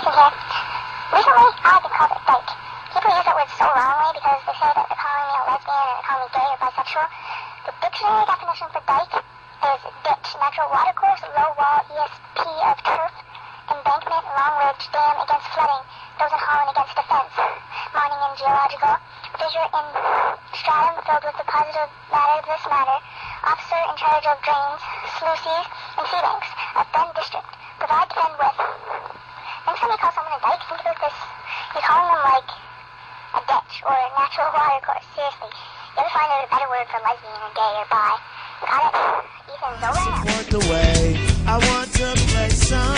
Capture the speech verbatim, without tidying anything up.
Listen here. Recently, I've been called a dyke. People use that word so wrongly because they say that they're calling me a lesbian or they're calling me gay or bisexual. The dictionary definition for dyke is ditch, natural watercourse, low wall, E S P of turf, embankment, long ridge, dam against flooding, Dozen Holland against defense, mining and geological, fissure in stratum filled with deposited matter, this matter, officer in charge of drains, sluices, and sea banks, of Bend District, provide, defend with. Next time you call someone a dyke, think about this. You're calling them like a ditch or a natural watercourse. Seriously. You ever find a better word for lesbian or gay or bi? Got it? Ethan's over. Support the way I want to play some.